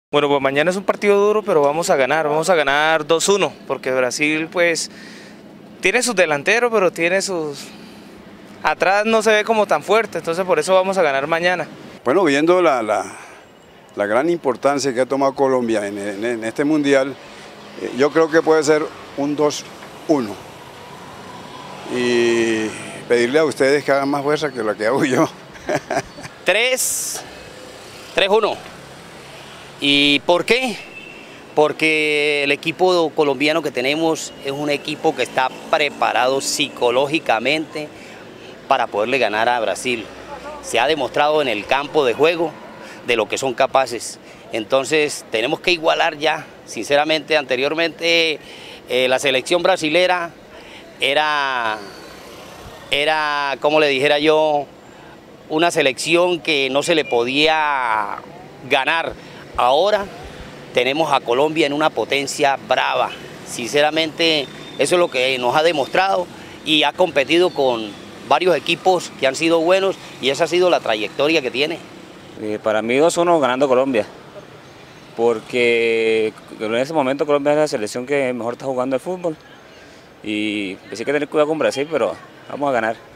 Bueno, pues mañana es un partido duro, pero vamos a ganar 2-1, porque Brasil pues tiene sus delanteros, pero tiene sus... Atrás no se ve como tan fuerte, entonces por eso vamos a ganar mañana. Bueno, viendo la gran importancia que ha tomado Colombia en este mundial, yo creo que puede ser un 2-1. Y pedirle a ustedes que hagan más fuerza que la que hago yo. 3-1. ¿Y por qué? Porque el equipo colombiano que tenemos es un equipo que está preparado psicológicamente para poderle ganar a Brasil. Se ha demostrado en el campo de juego de lo que son capaces. Entonces tenemos que igualar ya. Sinceramente, anteriormente la selección brasilera era, como le dijera yo, una selección que no se le podía ganar. Ahora tenemos a Colombia en una potencia brava. Sinceramente, eso es lo que nos ha demostrado y ha competido con varios equipos que han sido buenos y esa ha sido la trayectoria que tiene. Para mí 2-1 ganando Colombia, porque en ese momento Colombia es la selección que mejor está jugando el fútbol y pues hay que tener cuidado con Brasil, pero vamos a ganar.